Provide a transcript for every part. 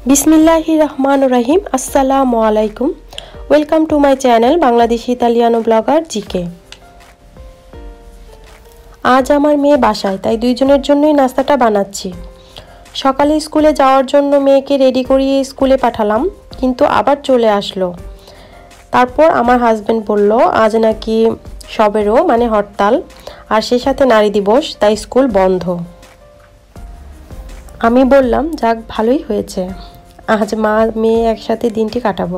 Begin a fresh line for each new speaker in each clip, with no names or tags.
বিসমিল্লাহির রহমানির রহিম। আসসালামু আলাইকুম। Welcome to my channel Bangladeshi ইতালিয়ানো ব্লগার জিকে। আজ আমার মেয়ে বাসায়, তাই দুইজনের জন্যই নাস্তাটা বানাচ্ছি। সকালে স্কুলে যাওয়ার জন্য মেয়েকে রেডি করিয়ে স্কুলে পাঠালাম, কিন্তু আবার চলে আসলো। তারপর আমার হাজব্যান্ড বলল আজ নাকি সবেরও মানে হরতাল, আর সে সাথে নারী দিবস, তাই স্কুল বন্ধ। আমি বললাম যাক, ভালোই হয়েছে, আজ মা মেয়ে একসাথে দিনটি কাটাবো।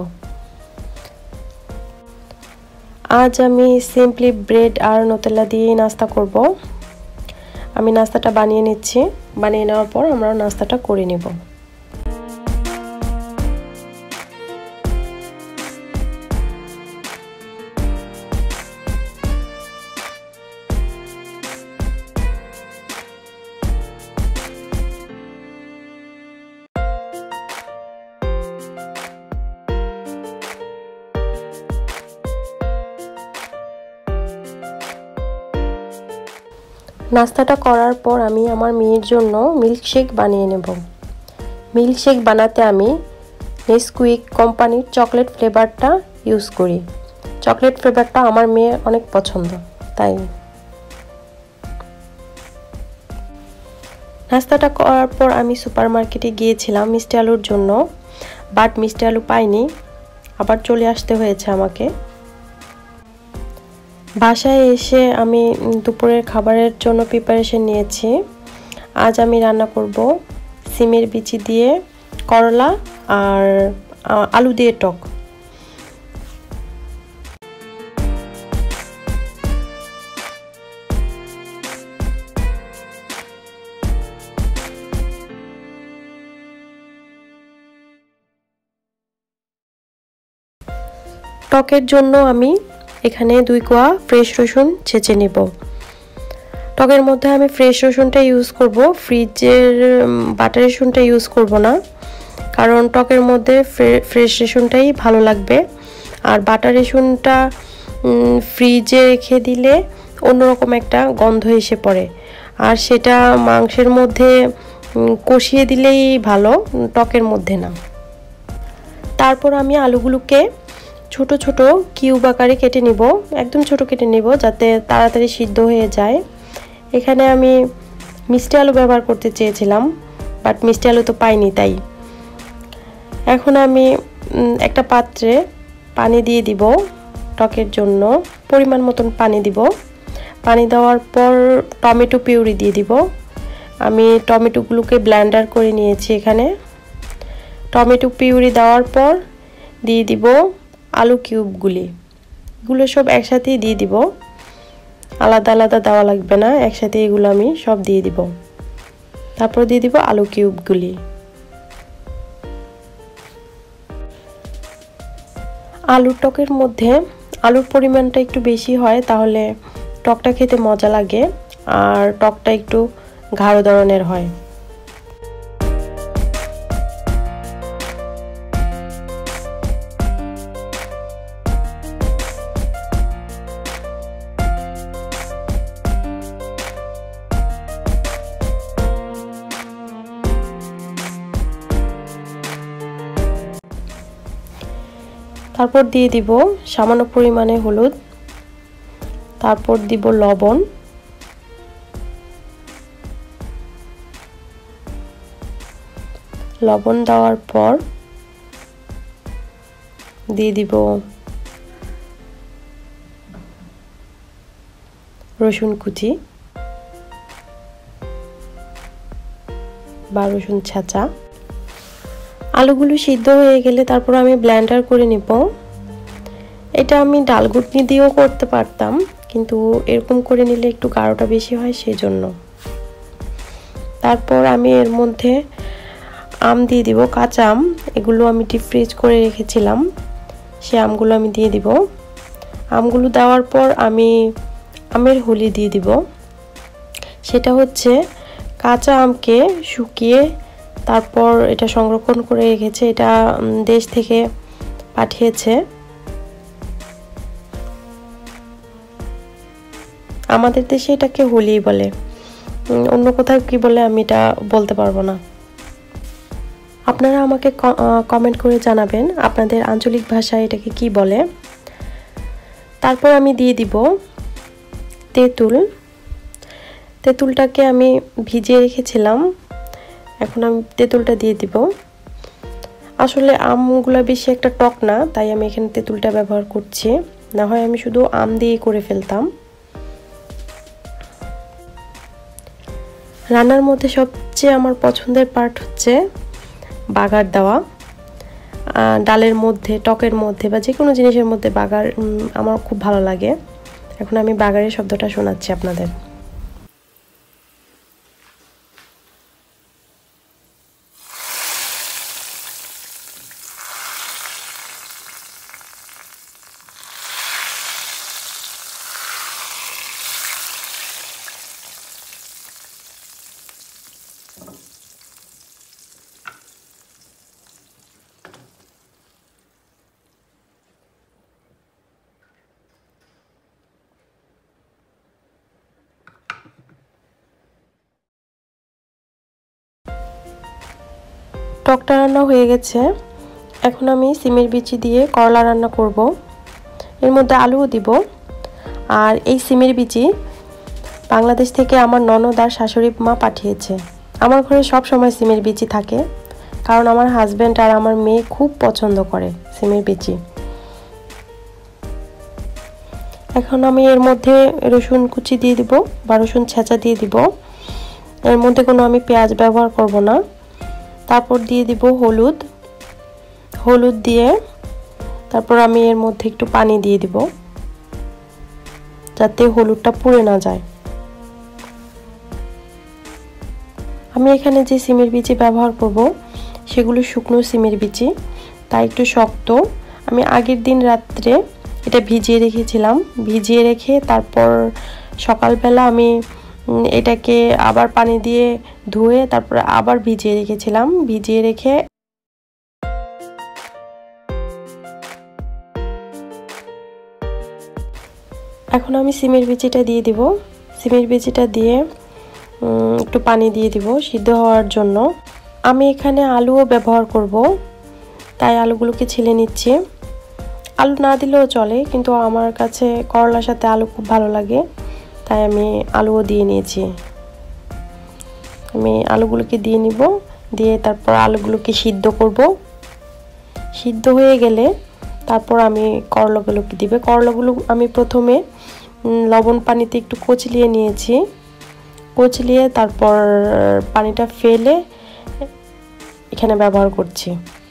আজ আমি সিম্পলি ব্রেড আর নোতেলা দিয়ে নাস্তা করব। আমি নাস্তাটা বানিয়ে নিচ্ছি, বানিয়ে নেওয়ার পর আমরা নাস্তাটা করে নেব। নাস্তাটা করার পর আমি আমার মেয়ের জন্য মিল্কশেক বানিয়ে নেব। মিল্কশেক বানাতে আমি নেসকুইক কোম্পানির চকলেট ফ্লেভারটা ইউজ করি। চকলেট ফ্লেভারটা আমার মেয়ের অনেক পছন্দ, তাই। নাস্তাটা করার পর আমি সুপার মার্কেটে গিয়েছিলাম মিষ্টি আলুর জন্য, বাট মিষ্টি আলু পাইনি, আবার চলে আসতে হয়েছে আমাকে। বাসায় এসে আমি দুপুরের খাবারের জন্য প্রিপারেশন নিয়েছি। আজ আমি রান্না করব সিমের বিচি দিয়ে করলা আর আলু দিয়ে টক। টকের জন্য আমি এখানে 2 কোয়া ফ্রেশ রসুন ছেঁচে নেব। টকের মধ্যে আমি ফ্রেশ রসুনটা ইউজ করব, ফ্রিজের বাটা রসুনটা ইউজ করব না, কারণ টকের মধ্যে ফ্রেশ রসুনটাই ভালো লাগবে। আর বাটা রসুনটা ফ্রিজে রেখে দিলে অন্যরকম একটা গন্ধ এসে পড়ে, আর সেটা মাংসের মধ্যে কষিয়ে দিলেই ভালো, টকের মধ্যে না। তারপর আমি আলুগুলোকে ছোট ছোট কিউব আকারে কেটে নিব, একদম ছোট কেটে নিব যাতে তাড়াতাড়ি সিদ্ধ হয়ে যায়। এখানে আমি মিষ্টি আলু ব্যবহার করতে চেয়েছিলাম, বাট মিষ্টি আলু তো পাইনি, তাই। এখন আমি একটা পাত্রে পানি দিয়ে দিব, টকের জন্য পরিমাণ মতন পানি দিব। পানি দেওয়ার পর টমেটো পিউরি দিয়ে দিব। আমি টমেটোগুলোকে ব্লেন্ডার করে নিয়েছি। এখানে টমেটো পিউরি দেওয়ার পর দিয়ে দিব আলু কিউবগুলো সব একসাথেই দিয়ে দিব, আলাদা আলাদা দেওয়া লাগবে না, একসাথে এগুলো আমি সব দিয়ে দিব। তারপর দিয়ে দিব আলু কিউবগুলি। আলুর টকের মধ্যে আলুর পরিমাণটা একটু বেশি হয়, তাহলে টকটা খেতে মজা লাগে, আর টকটা একটু গাঢ় ধরনের হয়। তারপর দিয়ে দিব সামান্য পরিমাণে হলুদ, তারপর দিব লবণ, লবণ দেওয়ার পর দিয়ে দিব রসুন কুচি বা রসুন ছাঁচা। আলুগুলো সিদ্ধ হয়ে গেলে তারপর আমি ব্লেন্ডার করে নিব। এটা আমি ডাল ঘুটনি দিয়েও করতে পারতাম, কিন্তু এরকম করে নিলে একটু গাঢ়টা বেশি হয়, সেই জন্য। তারপর আমি এর মধ্যে আম দিয়ে দিব, কাঁচা আম, এগুলো আমি ডিপ ফ্রিজ করে রেখেছিলাম, সে আমগুলো আমি দিয়ে দিব। আমগুলো দেওয়ার পর আমি আমের হোলি দিয়ে দিব। সেটা হচ্ছে কাঁচা আমকে শুকিয়ে তারপর এটা সংরক্ষণ করে রেখেছে, এটা দেশ থেকে পাঠিয়েছে। আমাদের দেশে এটাকে হোলি বলে, অন্য কোথাও কি বলে আমি এটা বলতে পারবো না। আপনারা আমাকে কমেন্ট করে জানাবেন আপনাদের আঞ্চলিক ভাষায় এটাকে কি বলে। তারপর আমি দিয়ে দিব তেঁতুল। তেঁতুলটাকে আমি ভিজিয়ে রেখেছিলাম, এখন আমি তেঁতুলটা দিয়ে দিব। আসলে আমগুলো বেশি একটা টক না, তাই আমি এখানে তেঁতুলটা ব্যবহার করছি, না হয় আমি শুধু আম দিয়ে করে ফেলতাম। রান্নার মধ্যে সবচেয়ে আমার পছন্দের পার্ট হচ্ছে বাগার দেওয়া। ডালের মধ্যে, টকের মধ্যে বা যে কোনো জিনিসের মধ্যে বাগার আমার খুব ভালো লাগে। এখন আমি বাগারের শব্দটা শোনাচ্ছি আপনাদের। টকটা রান্না হয়ে গেছে, এখন আমি সিমের বিচি দিয়ে করলা রান্না করব। এর মধ্যে আলুও দিব। আর এই সিমের বিচি বাংলাদেশ থেকে আমার ননদ আর শাশুড়ি মা পাঠিয়েছে। আমার ঘরে সব সময় সিমের বিচি থাকে, কারণ আমার হাজব্যান্ড আর আমার মেয়ে খুব পছন্দ করে সিমের বিচি। এখন আমি এর মধ্যে রসুন কুচি দিয়ে দিব বা রসুন ছেঁচা দিয়ে দিব। এর মধ্যে কোনো আমি পেঁয়াজ ব্যবহার করব না। তারপর দিয়ে দিব হলুদ দিয়ে তারপর আমি এর মধ্যে একটু পানি দিয়ে দিব, যাতে হলুদটা পুড়ে না যায়। আমি এখানে যে সিমের বিচি ব্যবহার করব সেগুলো শুকনো সিমের বিচি, তাই একটু শক্ত। আমি আগের দিন রাত্রে এটা ভিজিয়ে রেখেছিলাম, ভিজিয়ে রেখে তারপর সকালবেলা আমি এটাকে আবার পানি দিয়ে ধুয়ে তারপর আবার ভিজিয়ে রেখেছিলাম। ভিজিয়ে রেখে এখন আমি সিমের বিচিটা দিয়ে দিব। সিমের বিচিটা দিয়ে একটু পানি দিয়ে দিব সিদ্ধ হওয়ার জন্য। আমি এখানে আলুও ব্যবহার করব, তাই আলুগুলোকে ছিলে নিচ্ছি। আলু না দিলেও চলে, কিন্তু আমার কাছে করলার সাথে আলু খুব ভালো লাগে, তাই আমি আলুও দিয়ে নিয়েছি। আমি আলুগুলোকে দিয়ে নিব, দিয়ে তারপর আলুগুলোকে সিদ্ধ করব। সিদ্ধ হয়ে গেলে তারপর আমি করলাগুলোকে দিবে। করলাগুলো আমি প্রথমে লবণ পানিতে একটু কচলিয়ে নিয়েছি, কচলিয়ে তারপর পানিটা ফেলে এখানে ব্যবহার করছি।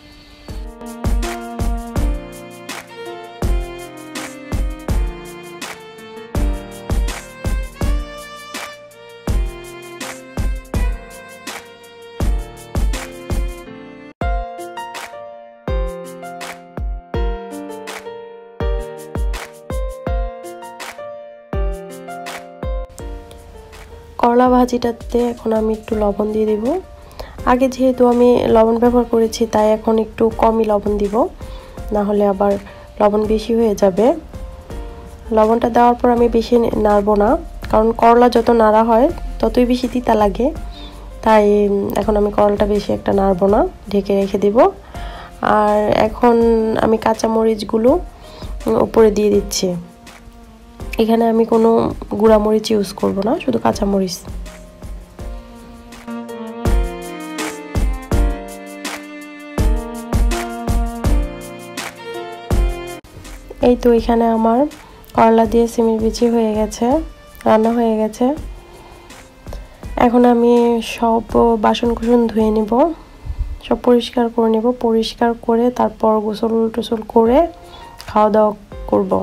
করলা ভাজিটাতে এখন আমি একটু লবণ দিয়ে দিব। আগে যেহেতু আমি লবণ ব্যবহার করেছি, তাই এখন একটু কমই লবণ দিব, না হলে আবার লবণ বেশি হয়ে যাবে। লবণটা দেওয়ার পর আমি বেশি নাড়বো না, কারণ করলা যত নাড়া হয় ততই বেশি তিতা লাগে, তাই এখন আমি করলাটা বেশি একটা নাড়বো না, ঢেকে রেখে দিব। আর এখন আমি কাঁচামরিচগুলো উপরে দিয়ে দিচ্ছি। এখানে আমি কোনো গুঁড়া মরিচ ইউজ করব না, শুধু কাঁচামরিচ। এই তো এখানে আমার করলা দিয়ে সিমের বিচি হয়ে গেছে, রান্না হয়ে গেছে। এখন আমি সব বাসন-কুসন ধুয়ে নেব, সব পরিষ্কার করে নেব। পরিষ্কার করে তারপর গোসল টোসল করে খাওয়া দাওয়া করব।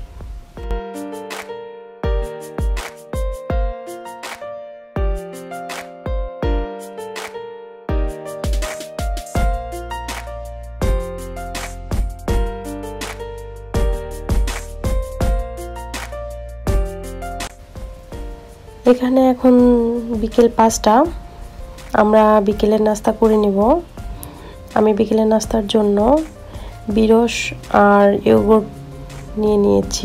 এখানে এখন বিকেল 5টা, আমরা বিকেলের নাস্তা করে নিব। আমি বিকেলের নাস্তার জন্য বিরস আর ইয়োগurt নিয়ে নিয়েছি।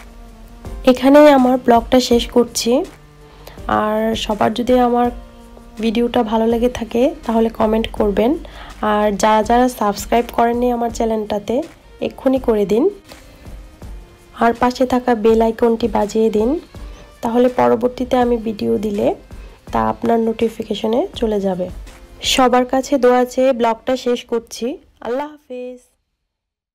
এখানেই আমার ব্লগটা শেষ করছি। আর সবার যদি আমার ভিডিওটা ভালো লেগে থাকে তাহলে কমেন্ট করবেন। আর যারা যারা সাবস্ক্রাইব করেননি আমার চ্যানেলটাতে এক্ষুনি করে দিন, আর পাশে থাকা বেল আইকনটি বাজিয়ে দিন, তাহলে পরবর্তীতে আমি ভিডিও দিলে তা আপনার নোটিফিকেশনে চলে যাবে। সবার কাছে দোয়া চেয়ে ব্লগটা শেষ করছি। আল্লাহ হাফেজ।